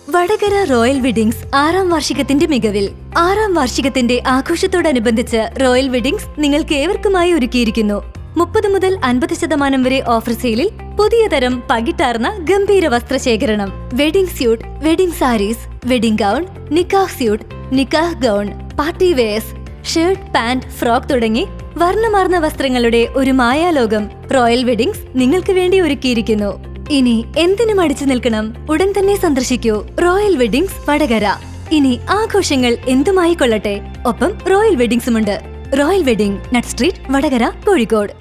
Vadakara royal weddings 6ാം വാർഷികത്തിന്റെ മികവിൽ 6ാം വാർഷികത്തിന്റെ ആഘോഷത്തോടനുബന്ധിച്ച് റോയൽ വെഡിങ്സ് നിങ്ങൾക്ക് ഏവർക്കുമായി ഒരുക്കിയിരിക്കുന്നു 30 മുതൽ 50% വരെ ഓഫർ സെയിലിൽ പുതിയ തരം പകിട്ടാർന്ന ഗംഭീര വസ്ത്രശേഖരണം. Wedding suit, wedding saris, wedding gown, നിക്കാഹ് സ്യൂട്ട്, നിക്കാഹ് gown, party wears, shirt, pant, frock തുടങ്ങി വർണ്ണമാർന്ന വസ്ത്രങ്ങളുടെ ഒരു മായാലോകം റോയൽ വെഡിങ്സ് നിങ്ങൾക്ക് വേണ്ടി ഒരുക്കിയിരിക്കുന്നു. ഇനി എന്തിനും അടിച്ചു നിൽക്കണം? ഉടൻ തന്നെ സന്ദർശിക്കൂ റോയൽ വെഡിങ്സ് വടകര. ഇനി ആഘോഷങ്ങൾ എന്തുമായി കൊള്ളട്ടെ, ഒപ്പം റോയൽ വെഡിങ്സുമുണ്ട്. Royal wedding, nut street, Vadakara, Kozhikode.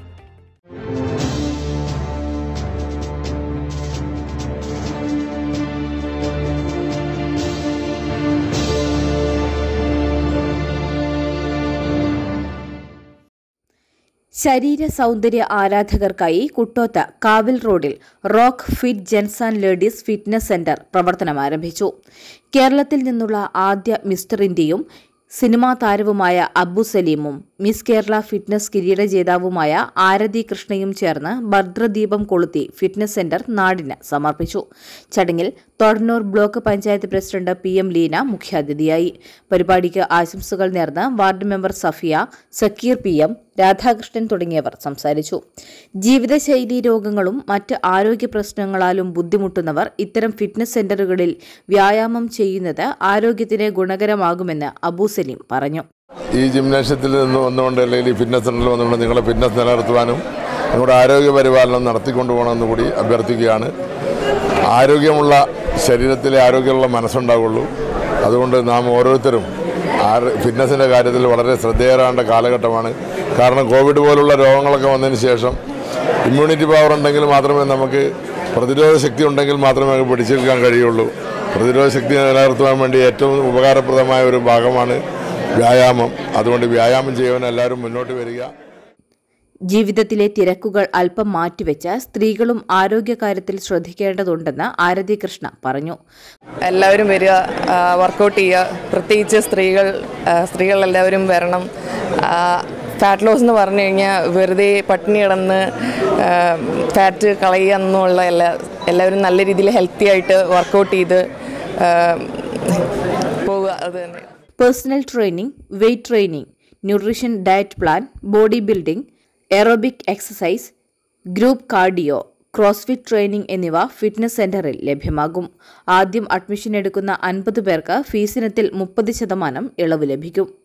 ശരീര സൗന്ദര്യ ആരാധകർക്കായി കുട്ടോത്ത് കാവിൽ റോഡിൽ rock fit gents and ladies fitness centre പ്രവർത്തനം ആരംഭിച്ചു. കേരളത്തിൽ നിന്നുള്ള ആദ്യ മിസ്റ്റർ ഇന്ത്യയും സിനിമാ താരവുമായ അബു സലീമും മിസ് കേരള ഫിറ്റ്നസ് കിരീട ജേതാവുമായ ആരതി കൃഷ്ണയും ചേർന്ന് ഭദ്രദീപം കൊളുത്തി ഫിറ്റ്നസ് സെന്റർ നാടിന് സമർപ്പിച്ചു. ചടങ്ങിൽ Thodannur block panchayat president PM Leena മുഖ്യാതിഥിയായി. പരിപാടിക്ക് ആശംസകൾ നേർന്ന് ward member Safiya, Zakir PM, Radhakrishnan തുടങ്ങിയവർ സംസാരിച്ചു. ജീവിതശൈലി രോഗങ്ങളും മറ്റ് ആരോഗ്യ പ്രശ്നങ്ങളാലും ബുദ്ധിമുട്ടുന്നവർ ഇത്തരം ഫിറ്റ്നസ് സെന്ററുകളിൽ വ്യായാമം ചെയ്യുന്നത് ആരോഗ്യത്തിന് ഗുണകരമാകുമെന്ന് അബു സലീം പറഞ്ഞു. ഈ ജിംനേഷ്യത്തിൽ നിന്ന് വന്നുകൊണ്ട് അല്ലെങ്കിൽ ഈ ഫിറ്റ്നസ് സെന്ററിൽ വന്നുകൊണ്ട് നിങ്ങളുടെ ഫിറ്റ്നസ് നിലനിർത്തുവാനും നിങ്ങളുടെ ആരോഗ്യ പരിപാലനം നടത്തിക്കൊണ്ടു പോകണമെന്ന് കൂടി അഭ്യർത്ഥിക്കുകയാണ്. ആരോഗ്യമുള്ള ശരീരത്തിലെ ആരോഗ്യമുള്ള മനസ്സുണ്ടാവുള്ളൂ. അതുകൊണ്ട് നാം ഓരോരുത്തരും ഫിറ്റ്നസിൻ്റെ കാര്യത്തിൽ വളരെ ശ്രദ്ധേയരാകേണ്ട കാലഘട്ടമാണ്. കാരണം കോവിഡ് പോലുള്ള രോഗങ്ങളൊക്കെ വന്നതിന് ശേഷം ഇമ്മ്യൂണിറ്റി പവർ ഉണ്ടെങ്കിൽ മാത്രമേ നമുക്ക്, പ്രതിരോധ ശക്തി ഉണ്ടെങ്കിൽ മാത്രമേ നമുക്ക് പിടിച്ചെടുക്കാൻ കഴിയുള്ളൂ. പ്രതിരോധ ശക്തി നിലനിർത്തുവാൻ വേണ്ടി ഏറ്റവും ഉപകാരപ്രദമായ ഒരു ഭാഗമാണ് വ്യായാമം. അതുകൊണ്ട് വ്യായാമം ചെയ്യുവാൻ എല്ലാവരും മുന്നോട്ട് വരിക. ജീവിതത്തിലെ തിരക്കുകൾ അല്പം മാറ്റിവെച്ച് സ്ത്രീകളും ആരോഗ്യകാര്യത്തിൽ ശ്രദ്ധിക്കേണ്ടതുണ്ടെന്ന് ആരതി കൃഷ്ണ പറഞ്ഞു. എല്ലാവരും വരിക, വർക്കൗട്ട് ചെയ്യുക. പ്രത്യേകിച്ച് സ്ത്രീകൾ എല്ലാവരും വരണം. ഫാറ്റ് ലോസ് എന്ന് പറഞ്ഞു കഴിഞ്ഞാൽ വെറുതെ പട്ടിണി കിടന്ന് ഫാറ്റ് കളയുക എന്നുള്ള എല്ലാവരും നല്ല രീതിയിൽ ഹെൽത്തി ആയിട്ട് വർക്കൗട്ട് ചെയ്ത് പോവുക. അത് തന്നെ. Personal training, weight training, nutrition diet plan, body building, aerobic exercise, group cardio, crossfit training എന്നിവ ഫിറ്റ്നസ് സെന്ററിൽ ലഭ്യമാകും. ആദ്യം അഡ്മിഷൻ എടുക്കുന്ന 50 പേർക്ക് ഫീസിനത്തിൽ 30% ഇളവ് ലഭിക്കും.